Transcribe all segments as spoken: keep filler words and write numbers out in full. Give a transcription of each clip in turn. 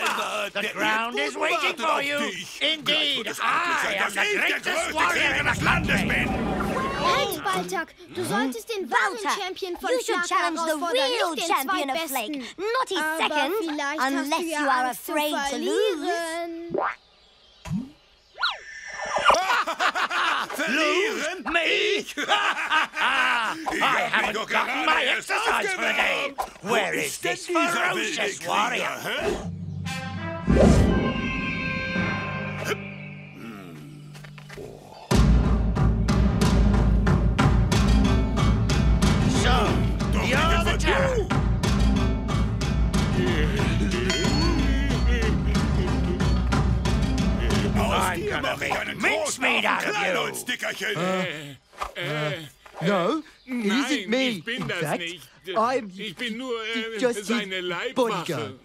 over. The ground is waiting for you. Indeed, I am the greatest warrior in the country. Halt, Baltak! Du solltest den wahren Champion von You should challenge the real champion of Flake, not his second, unless you are afraid to lose. Lose me? I haven't gotten my exercise for the day. Where is this ferocious warrior? So, you're the terror. I'm gonna make mincemeat out of you. Uh, uh, no, it isn't me. Ich bin in das fact. nicht. I'm Ich bin nur äh, just seine his Leibwache. bodyguard.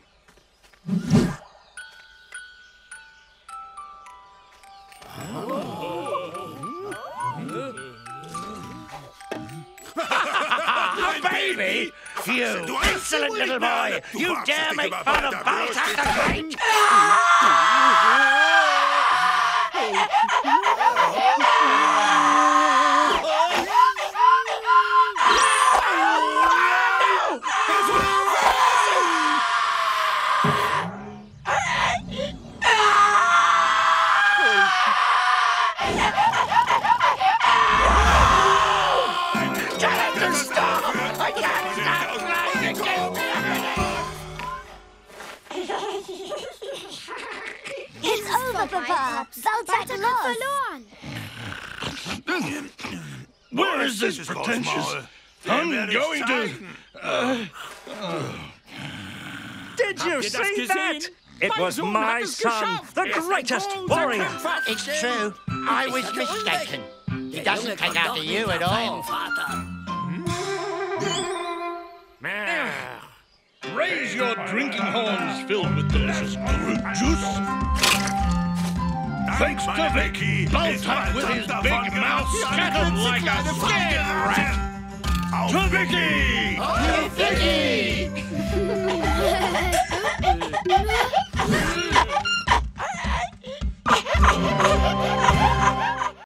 A baby? You insolent little boy! You dare make fun of Baltak the Great? It's over, Papa. Baltak lost. Verloren. Where is this pretentious? I'm going to... Uh, uh. Did you see that? It was my son, the greatest warrior. It's true. I was mistaken. He doesn't take after you at all. Raise your drinking horns filled with delicious fruit juice. Thanks to Vic, Baltak with his big mouth scattered like a scared rat. To Vicky! Oh, Vicky! Ha ha ha!